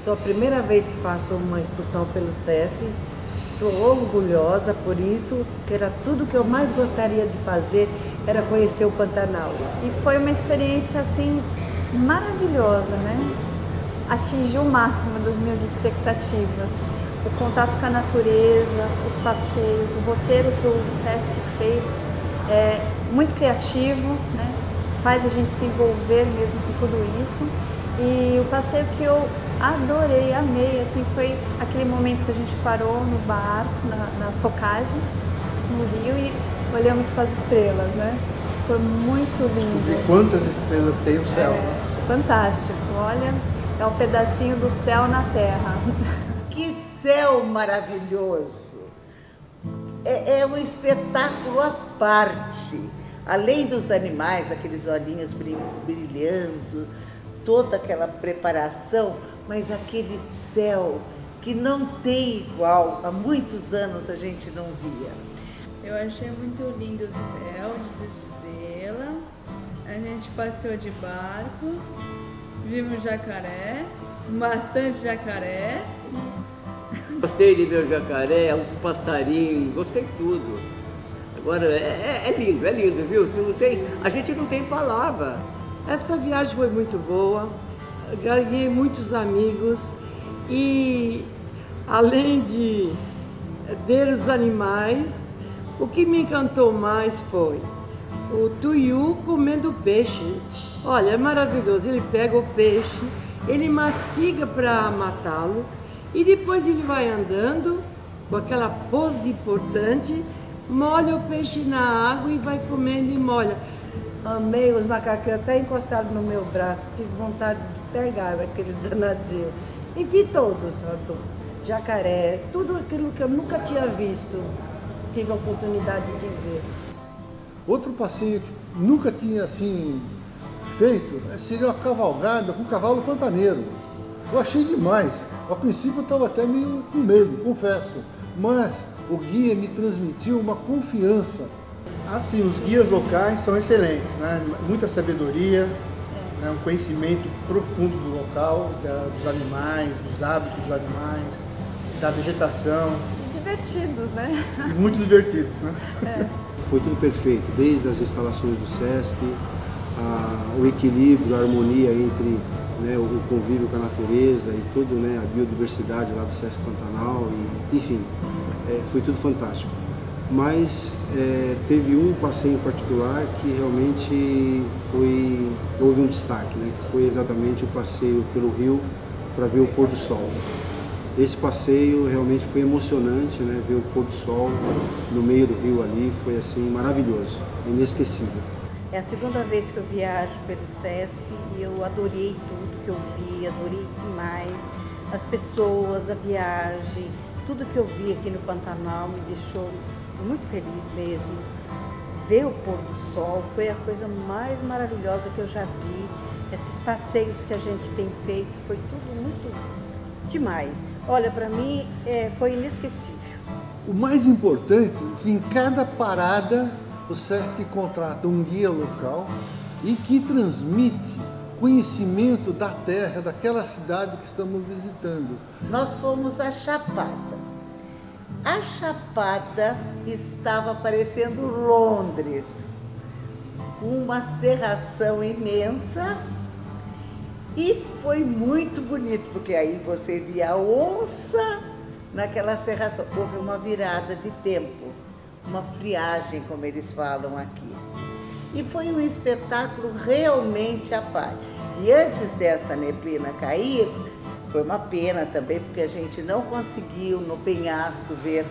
Sou a primeira vez que faço uma excursão pelo Sesc. Estou orgulhosa por isso, que era tudo que eu mais gostaria de fazer, era conhecer o Pantanal. E foi uma experiência assim maravilhosa, né? Atingiu o máximo das minhas expectativas. O contato com a natureza, os passeios, o roteiro que o Sesc fez é muito criativo, né? Faz a gente se envolver mesmo com tudo isso. E o passeio que eu adorei, amei, assim, foi aquele momento que a gente parou no bar, na focagem, no Rio, e olhamos para as estrelas, né? Foi muito lindo. Descobrir quantas estrelas tem o céu. Fantástico, olha, é um pedacinho do céu na terra. Que céu maravilhoso! É um espetáculo à parte. Além dos animais, aqueles olhinhos brilhando, toda aquela preparação, mas aquele céu que não tem igual, há muitos anos a gente não via. Eu achei muito lindo o céu, as estrelas, a gente passeou de barco, vimos jacaré, bastante jacaré. Gostei de ver o jacaré, os passarinhos, gostei de tudo. Agora, é lindo, viu? Não tem, a gente não tem palavra. Essa viagem foi muito boa, ganhei muitos amigos e, além de ver os animais, o que me encantou mais foi o tuiu comendo peixe. Olha, é maravilhoso, ele pega o peixe, ele mastiga para matá-lo e depois ele vai andando com aquela pose importante, molha o peixe na água e vai comendo e molha. Amei os macaquinhos, até encostados no meu braço, tive vontade de pegar aqueles danadinhos. E vi todos, jacaré, tudo aquilo que eu nunca tinha visto, tive a oportunidade de ver. Outro passeio que nunca tinha assim feito seria uma cavalgada com um cavalo pantaneiro. Eu achei demais. A princípio eu estava até meio com medo, confesso, mas o guia me transmitiu uma confiança. Assim, os guias locais são excelentes, né? Muita sabedoria, né? Um conhecimento profundo do local, dos animais, dos hábitos dos animais, da vegetação. E divertidos, né? E muito divertidos, né? Foi tudo perfeito, desde as instalações do Sesc, o equilíbrio, a harmonia entre, né, o convívio com a natureza e tudo, né, a biodiversidade lá do Sesc Pantanal, e, enfim, foi tudo fantástico. Mas teve um passeio em particular que realmente houve um destaque, né, que foi exatamente o passeio pelo rio para ver o pôr do sol. Esse passeio realmente foi emocionante, né, ver o pôr do sol no meio do rio ali, foi assim maravilhoso, inesquecível. É a segunda vez que eu viajo pelo Sesc e eu adorei tudo que eu vi, adorei demais as pessoas, a viagem, tudo que eu vi aqui no Pantanal me deixou muito feliz mesmo. Ver o pôr do sol foi a coisa mais maravilhosa que eu já vi. Esses passeios que a gente tem feito foi tudo muito demais. Olha, para mim foi inesquecível. O mais importante é que em cada parada o Sesc contrata um guia local e que transmite conhecimento da terra, daquela cidade que estamos visitando. Nós fomos à Chapada. A Chapada estava parecendo Londres, uma serração imensa, e foi muito bonito, porque aí você via a onça naquela serração. Houve uma virada de tempo, uma friagem, como eles falam aqui. E foi um espetáculo realmente à parte. E antes dessa neblina cair, foi uma pena também, porque a gente não conseguiu no penhasco ver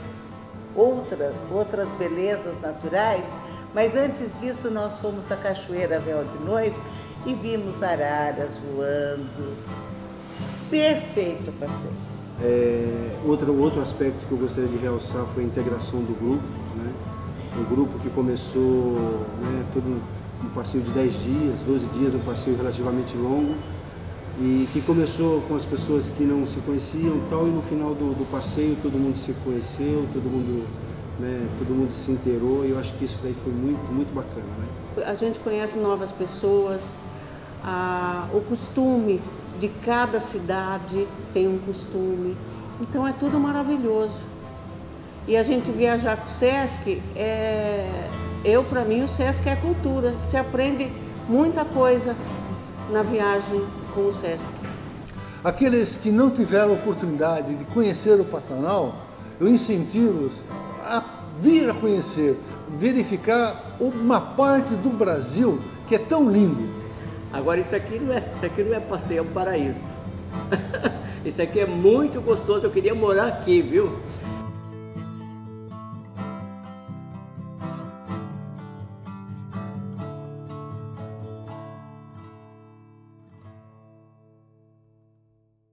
outras belezas naturais, mas antes disso nós fomos à Cachoeira Véu de Noivo e vimos araras voando. Perfeito o passeio. Outro aspecto que eu gostaria de realçar foi a integração do grupo, né? Um grupo que começou, né, todo um passeio de 10 dias, 12 dias, um passeio relativamente longo, e que começou com as pessoas que não se conheciam e tal, e no final do passeio todo mundo se conheceu, todo mundo se inteirou, e eu acho que isso daí foi muito, muito bacana, né? A gente conhece novas pessoas, o costume de cada cidade tem um costume. Então é tudo maravilhoso. E a gente viajar com o Sesc, para mim, o Sesc é cultura. Se aprende muita coisa na viagem com o Sesc. Aqueles que não tiveram oportunidade de conhecer o Pantanal, eu incentivo-os a vir a conhecer, verificar uma parte do Brasil que é tão lindo. Agora isso aqui não é passeio, é um paraíso. Isso aqui é muito gostoso, eu queria morar aqui, viu?